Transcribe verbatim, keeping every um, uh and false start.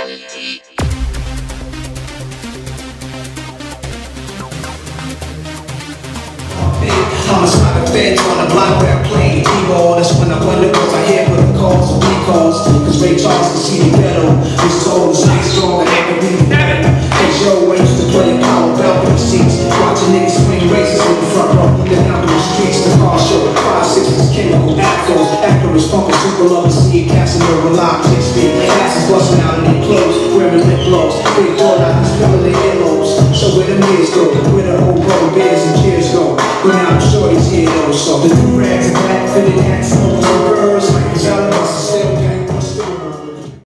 I'm a spot of feds on the block where I play.